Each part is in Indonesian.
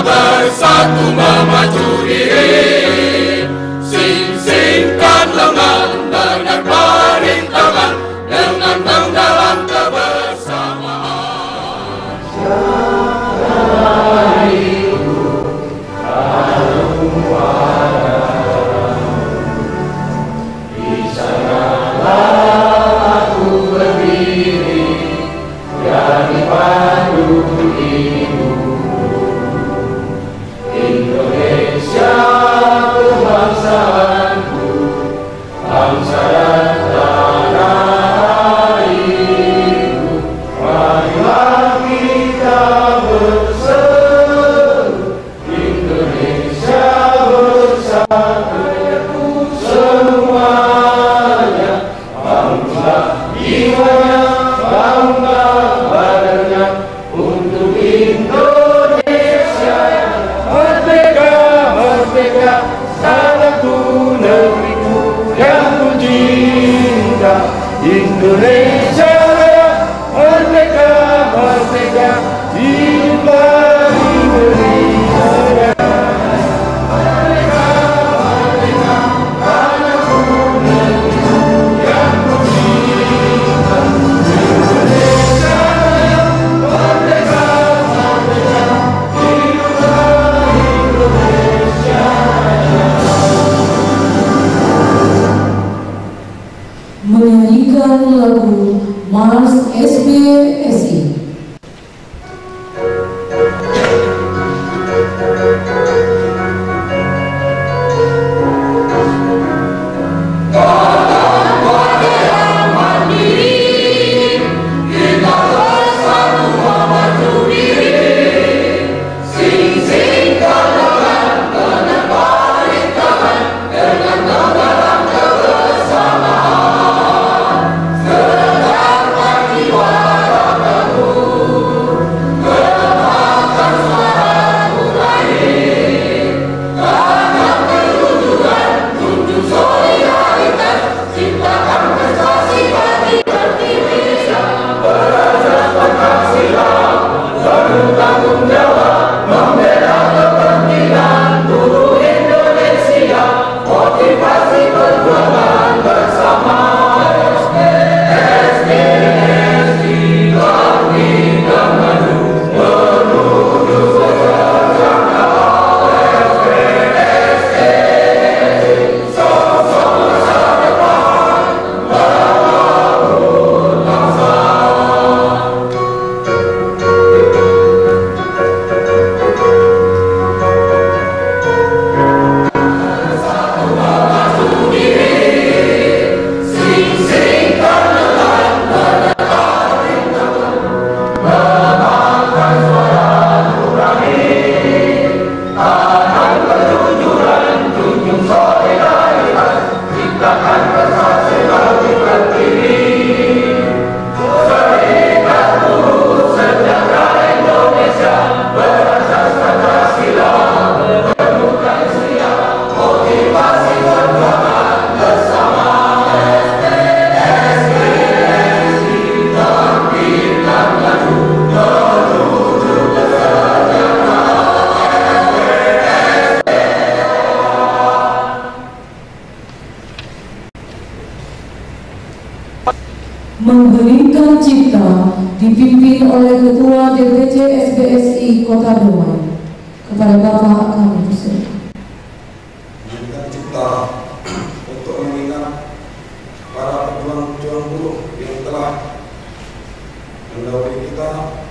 bersatu memacu diri, sing-singkan lengan, dengar perintahan dengan dalam kebersamaan. Siapa ibu harum di sanalah aku berdiri, jadi pandu ibu. Indonesia kebangsaanku, bangsa dan tanah airku, marilah kita bersatu, Indonesia bersatu semuanya, bangga jiwanya, bangga badannya untuk Indonesia. Merdeka, merdeka, tanahku, negeriku yang ku cinta, Indonesia Raya. Merdeka, merdeka, hiduplah Indonesia Raya. Merdeka, merdeka, tanahku, negeriku yang ku cinta, Indonesia Raya. Merdeka, merdeka, hiduplah Indonesia Raya. Menyanyikan lagu Mars SBSI. Mengheningkan Cipta dipimpin oleh Ketua DPC SBSI Kota Dumai. Kepada Bapak kami persilakan. Mengheningkan Cipta untuk mengingat para pejuang-pejuang buruh yang telah mendahului kita.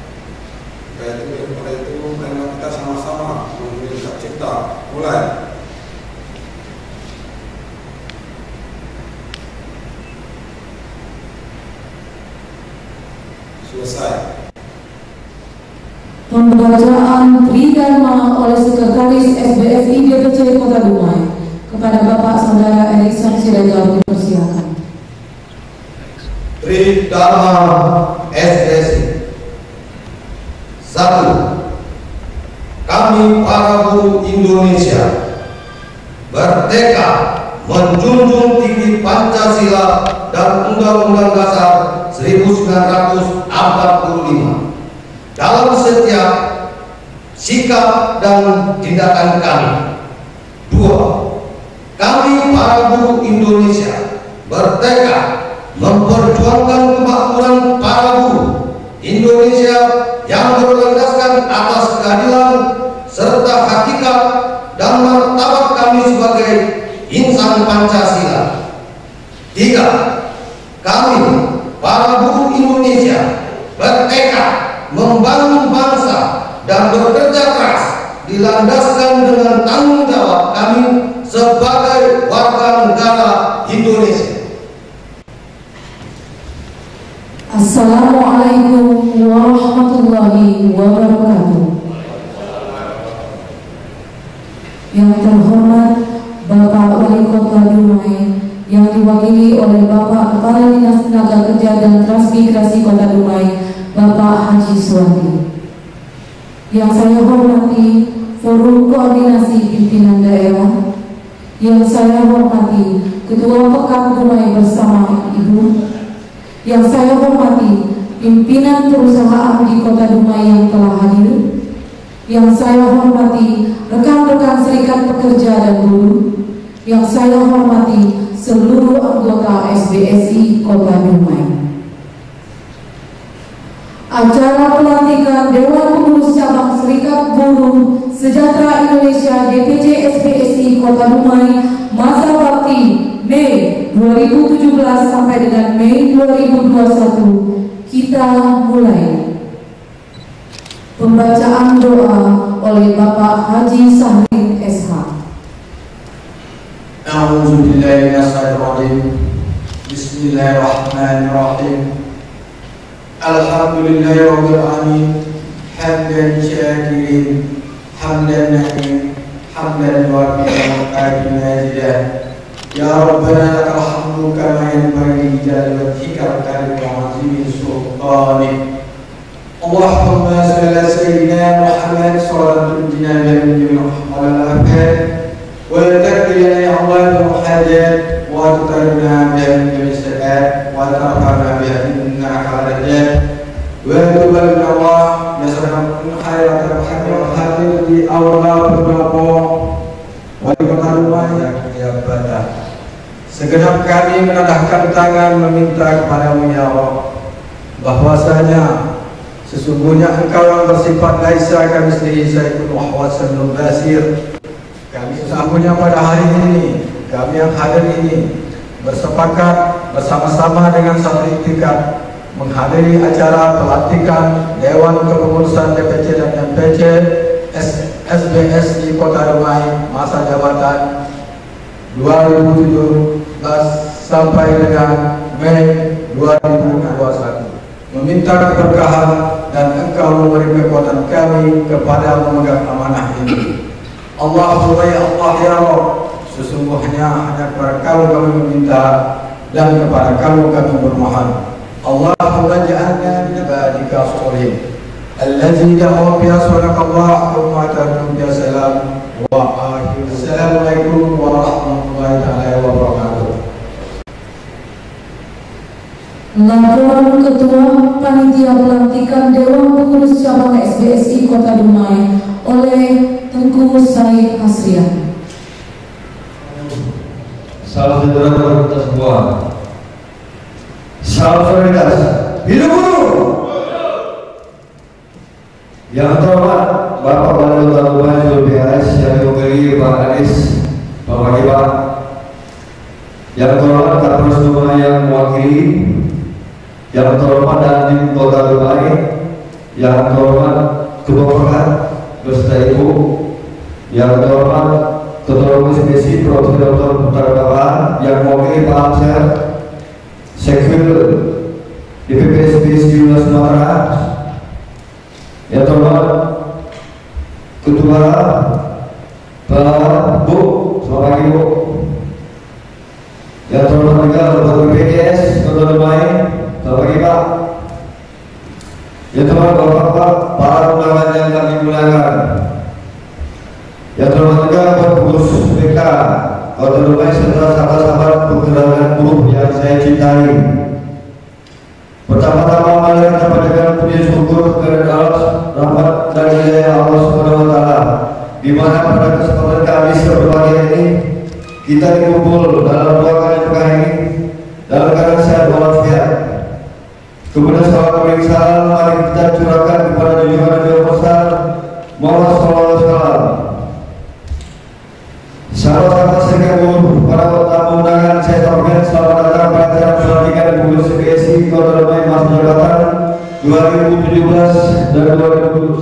Yaitu daripada itu, marilah kita sama-sama mengheningkan Cipta. Mulai. Selesai. Pembacaan Tridharma oleh Sekretaris SBSI DPC Kota Dumai. Kepada Bapak Saudara Erikson Siregar dipersilakan. Tridharma SBSI. 1. Kami para buruh Indonesia bertekad menjunjung tinggi Pancasila dan Undang-Undang Dasar 1945 dalam setiap sikap dan tindakan kami. 2. Kami para buruh Indonesia bertekad memperjuangkan kemakmuran para buruh Indonesia yang berlandaskan atas keadilan serta hakikat dan martabat kami sebagai insan Pancasila. 3. Kami para buruh Indonesia bertekad membangun bangsa dan bekerja keras dilandaskan dengan tanggung jawab kami sebagai warga negara Indonesia. Assalamualaikum warahmatullahi wabarakatuh. Yang terhormat Bapak Wali Kota Dumai yang diwakili oleh Bapak Kepala Dinas Tenaga Kerja dan Transmigrasi Kota Dumai, Bapak Haji Suwandi. Yang saya hormati Forum Koordinasi Pimpinan Daerah, yang saya hormati Ketua Pekan Dumai bersama Ibu, yang saya hormati pimpinan perusahaan di Kota Dumai yang telah hadir, yang saya hormati rekan-rekan serikat pekerja dan buruh, yang saya hormati seluruh anggota SBSI Kota Dumai. Acara pelantikan Dewan Pengurus Cabang Serikat Buruh Sejahtera Indonesia DPC SBSI Kota Dumai masa bakti Mei 2017 sampai dengan Mei 2021 kita mulai. Pembacaan doa oleh Bapak Haji Sahrin SH. A'udzubillahi minasyaitonir Bismillahirrahmanirrahim. Alhamdulillahirabbil alamin. Hamdan syakirin, hamdan na'im, hamdan wafiqan majidah. Ya Rabbana lakal hamdu kama yanbaghi li jalali wajhika wa azimi sultanik. Allahumma salli ala sayyidina Muhammad sallallahu alaihi wa sallam wa takbirana ya Allah muhajjat wa tutarna biha min salat wa tarfa'na biha innaka al-jannah wa tubalna Allah yasrana min khairati wa hadhihi awla berlaku wa dimaklumai ya bata. Segenap kami menadahkan tangan meminta kepadamu ya Allah, bahwasanya sesungguhnya Engkau yang bersifat laisa kamitslihi syai'un wa huwas samiul basir. Kami sesungguhnya pada hari ini, kami yang hadir ini bersepakat bersama-sama dengan satu itikad menghadiri acara pelantikan Dewan Kepengurusan DPC dan MPC SBSI Kota Dumai masa jabatan 2017 sampai dengan Mei 2021. Meminta keberkahan dan Engkau memberi kekuatan kami kepada memegang amanah ini. Allahumma ya Allah ya Rabb, sesungguhnya hanya kepada Kamu kami meminta dan kepada Kamu kami bermohon. Allahumma ja'alna min ibadika as-shalihin allazi da'u bi asraqallah wa ta'ala bi salam wa akhir. Assalamualaikum warahmatullahi taala wabarakatuh. Laporan Ketua Panitia Pelantikan Dewan Pengurus Cabang SBSI Kota Dumai oleh Tengku Said Hasrian. Salam sejahtera bagi kita semua. Salam solidaritas. Hidup buruh. Yang terhormat Bapak Wali Kota Dumai BHS yang diwakili Pak Anies, Bapak Iba. Yang terhormat Kapolres Dumai yang mewakili. Yang terhormat Dandim Kota Dumai, yang terhormat Ketua Pekan beserta Ibu, yang terhormat Ketua Komisi Prof. Dr. Putra Bapak, yang mewakili Pak Amser, Sekil DPP SBSI Sumatera, yang terhormat Ketua Pak Bu, selamat pagi Bu, yang terhormat juga Ketua BPJS Kota Dumai. Selamat pagi Pak. Ya teman Bapak, para undangan yang kami muliakan. Ya terhormat juga pengurus BK Kota Dumai serta sahabat-sahabat pergerakan buruh yang saya cintai. Pertama-tama mari kita panjatkan puji syukur kepada Allah, rahmat dan hidayah Allah Subhanahu wa taala. Di mana pada kesempatan Kamis berbahagia ini kita dikumpul dalam dua kali pekan ini dalam keadaan sehat walafiat. Kemudian salawat dan salam mari kita curahkan kepada junjungan Nabi besar Muhammad sallallahu alaihi wasallam. Sahabat-sahabat sekalian, para tamu undangan, saya sampaikan selamat datang pada acara pelantikan pengurus PSI Kota Dumai masa jabatan 2017 dan 2021.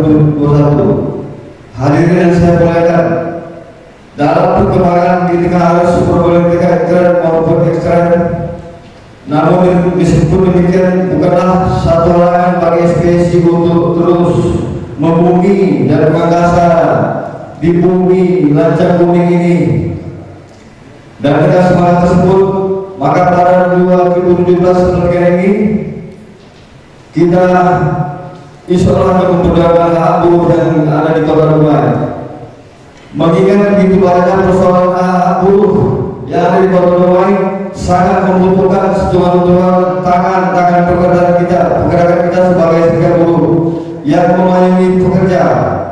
Hadirin yang saya muliakan, dalam perkembangan di tengah arus superpolitik ekstern maupun ekstern, namun meskipun demikian bukanlah satu halangan bagi SPSI untuk terus membumi dan mengasa di bumi lancang kuning ini. Dan dengan semangat tersebut, maka pada 2017 ini kita insya Allah akan memperjuangkan hak buruh yang ada di Kota Dumai. Mengingat begitu banyak persoalan hak buruh yang ada di Kota Dumai, sangat membutuhkan sejumlah tangan pergerakan kita sebagai serikat buruh yang melayani pekerja.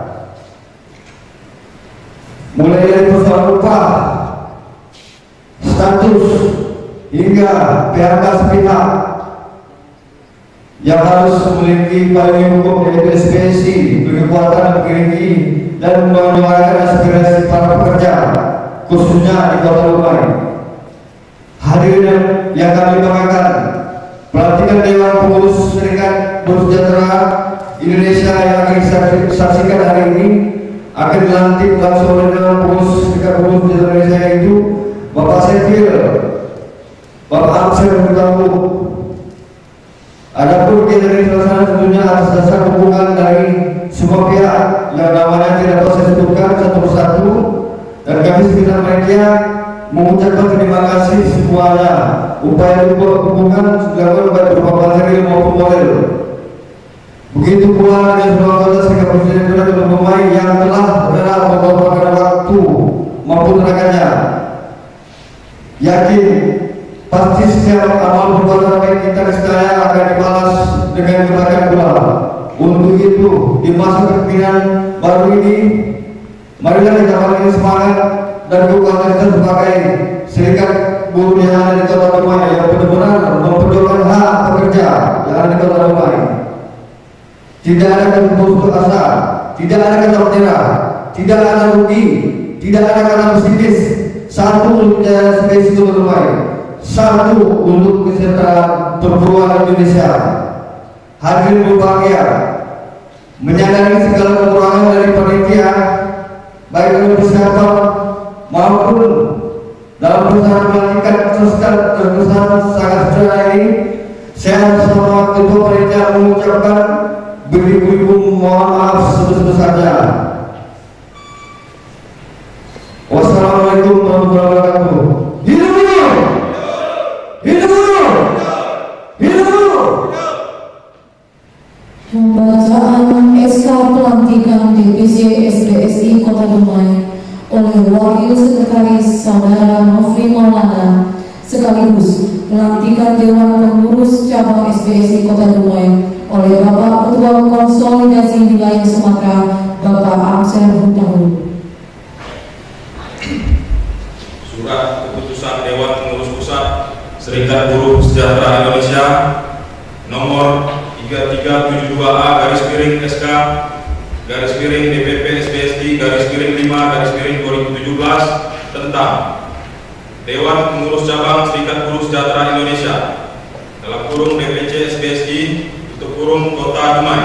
Mulai dari persoalan upah, status, hingga PHK sepihak yang harus memiliki payung hukum yaitu SPSI, berkekuatan memiliki dan menyuarakan aspirasi para pekerja khususnya di Kota Dumai. Hadirin yang kami banggakan, pelantikan Dewan Pengurus Serikat Buruh Sejahtera Indonesia yang akan disaksikan hari ini akan dilantik langsung oleh Dewan Pengurus Serikat Buruh Sejahtera Indonesia, yaitu Bapak Sekil, Bapak Amsel Bertamu. Adapun kita dari sana tentunya atas dasar dukungan dari semua pihak yang namanya tidak dapat saya sebutkan satu persatu, dan kami sekitar media mengucapkan terima kasih semuanya. Upaya dukungan dilakukan baik berupa materi maupun moral. Begitu pula dengan seluruh kota Serikat Buruh Sejahtera Dumai yang telah rela mengorbankan waktu maupun tenaganya. Yakin pasti setiap amal perbuatan baik kita sekalian akan dibalas dengan kebaikan pula. Untuk itu di masa kepemimpinan baru ini, marilah kita balik semangat dan dukungan kita sebagai serikat buruh yang ada di Kota Dumai yang benar-benar memperjuangkan hak pekerja yang ada di Kota Dumai. Tidak ada kata putus asa, tidak ada kata menyerah, tidak ada rugi, tidak ada kata pesimis. Satu untuk SPSI Kota Dumai, satu untuk kesejahteraan perburuan Indonesia. Hadirin berbahagia, menyadari segala kekurangan dari panitia, baik dalam persiapan maupun dalam perusahaan pelantikan terkesan sangat sederhana ini, saya bersama ketua panitia mengucapkan beribu-ribu mohon maaf sebesar-besarnya. Wassalamualaikum warahmatullahi wabarakatuh. Hidup buruh! Hidup buruh! Hidup buruh! Pembacaan SK pelantikan DPC SPSI Kota Dumai oleh Wakil Sekretaris Saudara Nofri Maulana, sekaligus pelantikan Dewan Pengurus Cabang SPSI Kota Dumai oleh Bapak Ketua Konsolidasi Wilayah Sumatera, Bapak Amsel Bertamu. Surat Keputusan Dewan Pengurus Pusat Serikat Buruh Sejahtera Indonesia nomor 3372A/SK/DPP/SPSI/5/2017 tentang Dewan Pengurus Cabang Serikat Buruh Sejahtera Indonesia dalam kurung DPC SPSI untuk kurung Kota Dumai.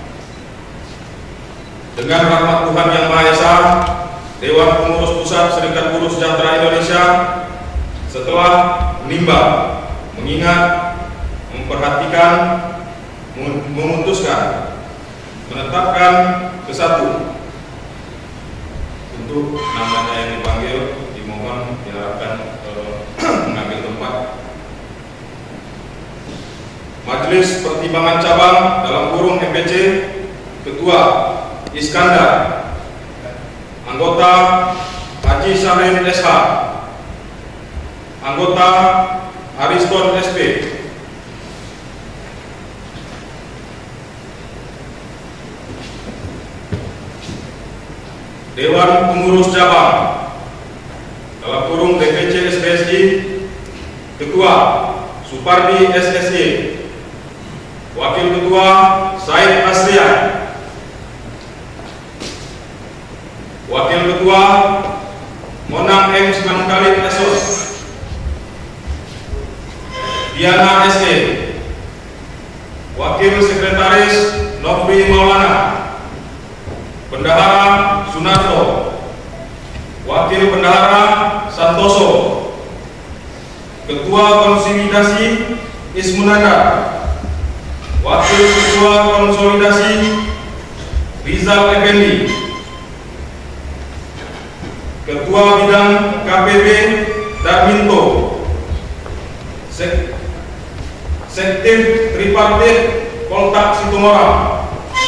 Dengan rahmat Tuhan Yang Maha Esa, Dewan Pengurus Pusat Serikat Buruh Sejahtera Indonesia setelah menimbang, mengingat, memperhatikan, memutuskan, menetapkan kesatu untuk namanya yang dipanggil, dimohon diharapkan mengambil tempat. Majelis Pertimbangan Cabang dalam kurung MPC, Ketua Iskandar, anggota Haji Sarin SH, anggota Ariston SP, Dewan Pengurus Cabang dalam kurung DPC SPSI, Ketua Supardi SSY, Wakil Ketua Said Asrian, Wakil Ketua Monang M. Simanungkalit Esos, Diana SE, Wakil Sekretaris Nofri Maulana, Bendahara Sunarto, Wakil Bendahara Santoso, Ketua Konsolidasi Ismunanda, Wakil Ketua Konsolidasi Rizal Effendi, Ketua Bidang KPB Darminto, Sektif Tripartit Koltak Situmorang.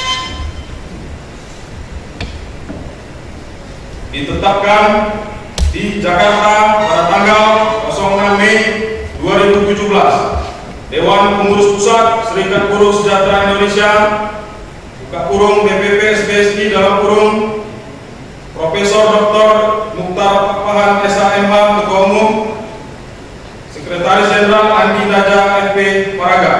Ditetapkan di Jakarta pada tanggal 06 Mei 2017, Dewan Pengurus Pusat Serikat Buruh Sejahtera Indonesia, buka kurung DPP SPSI dalam kurung, Profesor Dr. Mukhtar Pakpahan SHMH Ketua Umum, Sekretaris Jenderal Andi Daja FP Paraga.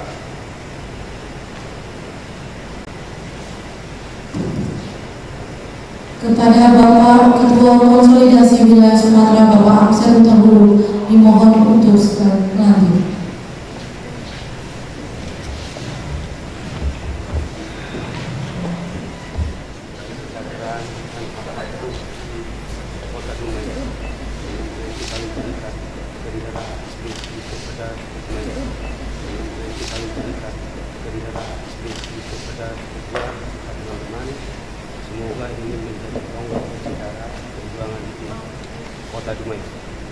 Kepada Bapak Ketua Konsolidasi Wilayah Sumatera Bapak Amsel Utahulu dimohon untuk lanjut. Semoga ini menjadi tonggak sejarah perjuangan di Kota Dumai.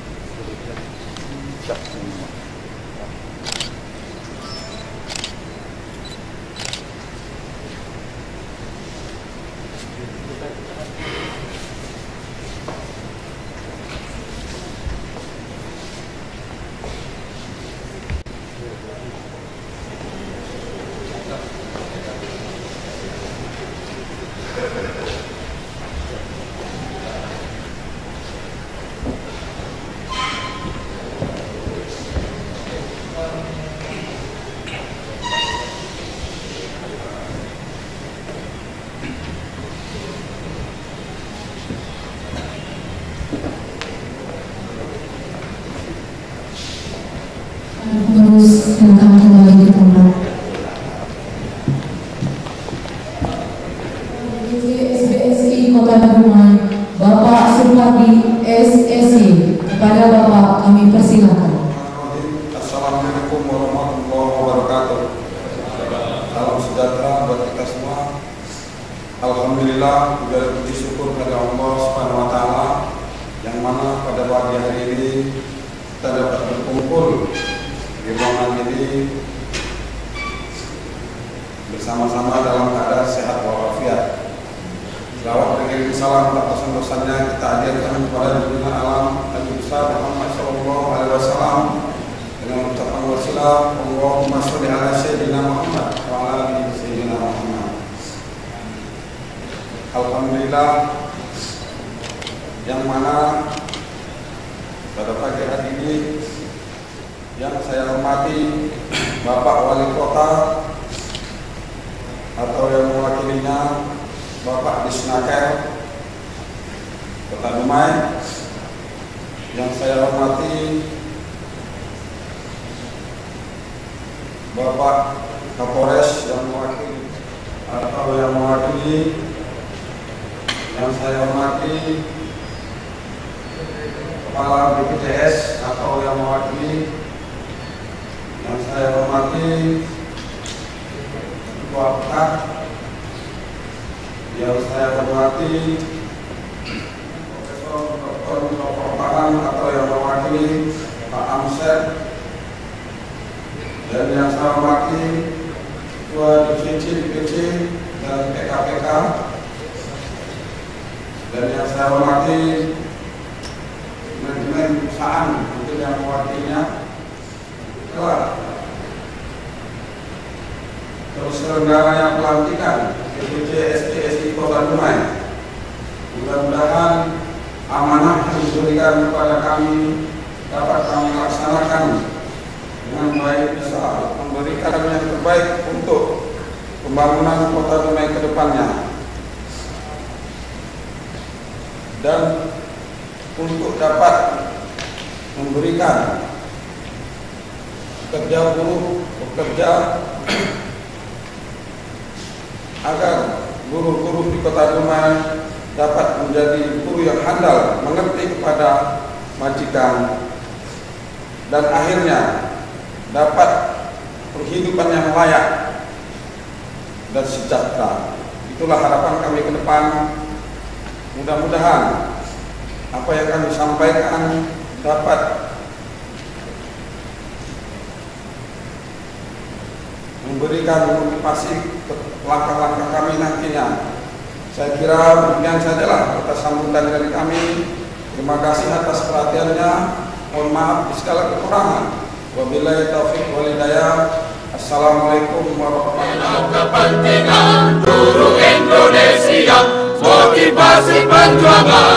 Silakan kembali ke tempat. SPSI Kota Dumai, Bapak Supardi SSY. Kepada Bapak kami persilakan. Assalamualaikum warahmatullahi wabarakatuh. Salam sejahtera buat kita semua. Alhamdulillah, juga puji syukur pada Allah Subhanahu wa Ta'ala, yang mana pada pagi hari ini kita dapat berkumpul di ruangan ini bersama-sama dalam keadaan sehat walafiat. Selawat dan salam atas dosa-dosanya kita hadirkan kepada junjungan alam Nabi besar Muhammad sallallahu alaihi wasallam dengan ucapan wasilah Allahumma sholli ala sayyidina Muhammad wa ala ali sayyidina Muhammad. Alhamdulillah, yang mana pada pagi hari ini yang saya hormati Bapak Wali Kota atau yang mewakilinya Bapak Disnaker Kota Dumai, yang saya hormati Bapak Kapolres yang mewakili atau yang mewakili, yang saya hormati Kepala BPJS atau yang mewakili, yang saya hormati Ketua PEKAK, yang saya hormati Profesor Dr. Mukhtar Pakpahan atau yang mewakili Pak Amsel, dan yang saya hormati Ketua Divisi DPC dan PKPK, dan yang saya hormati manajemen perusahaan mungkin yang mewakilinya, terus selenggara yang pelantikan DPC SPSI Kota Dumai, Mudah-mudahan amanah yang diberikan kepada kami dapat kami laksanakan dengan baik, bisa memberikan yang terbaik untuk pembangunan Kota Dumai ke depannya, dan untuk dapat memberikan pekerja buruh bekerja agar guru-guru di Kota Dumai dapat menjadi guru yang handal, mengerti kepada majikan, dan akhirnya dapat penghidupan yang layak dan sejahtera. Itulah harapan kami ke depan. Mudah-mudahan apa yang kami sampaikan dapat memberikan motivasi langkah-langkah kami nantinya. Saya kira demikian sajalah atas sambutan dari kami. Terima kasih atas perhatiannya. Mohon maaf di segala kekurangan. Wabillahi taufiq wal hidayah. Assalamualaikum warahmatullahi wabarakatuh. Kepentingan guru Indonesia, motivasi perjuangan